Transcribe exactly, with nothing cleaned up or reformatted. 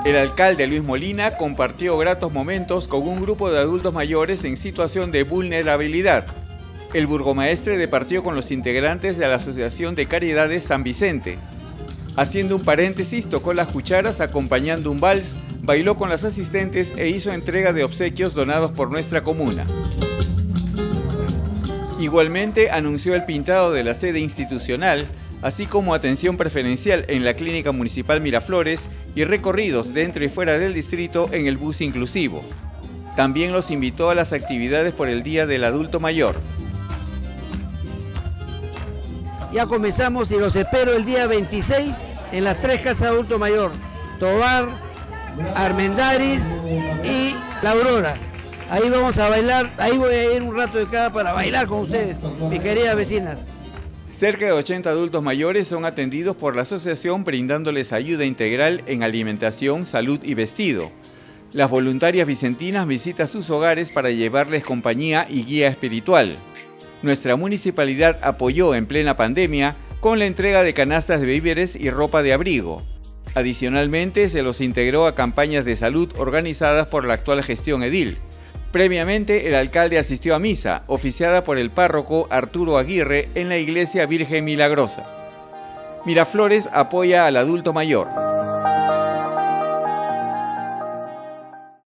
El alcalde Luis Molina compartió gratos momentos con un grupo de adultos mayores en situación de vulnerabilidad. El burgomaestre departió con los integrantes de la Asociación de Caridades San Vicente. Haciendo un paréntesis, tocó las cucharas acompañando un vals, bailó con las asistentes e hizo entrega de obsequios donados por nuestra comuna. Igualmente anunció el pintado de la sede institucional, así como atención preferencial en la Clínica Municipal Miraflores y recorridos dentro y fuera del distrito en el bus inclusivo. También los invitó a las actividades por el Día del Adulto Mayor. Ya comenzamos y los espero el día veintiséis en las tres casas de adulto mayor, Tovar, Armendáriz y La Aurora. Ahí vamos a bailar, ahí voy a ir un rato de cada para bailar con ustedes, mis queridas vecinas. Cerca de ochenta adultos mayores son atendidos por la asociación brindándoles ayuda integral en alimentación, salud y vestido. Las voluntarias vicentinas visitan sus hogares para llevarles compañía y guía espiritual. Nuestra municipalidad apoyó en plena pandemia con la entrega de canastas de víveres y ropa de abrigo. Adicionalmente, se los integró a campañas de salud organizadas por la actual gestión edil. Previamente, el alcalde asistió a misa, oficiada por el párroco Arturo Aguirre en la Iglesia Virgen Milagrosa. Miraflores apoya al adulto mayor.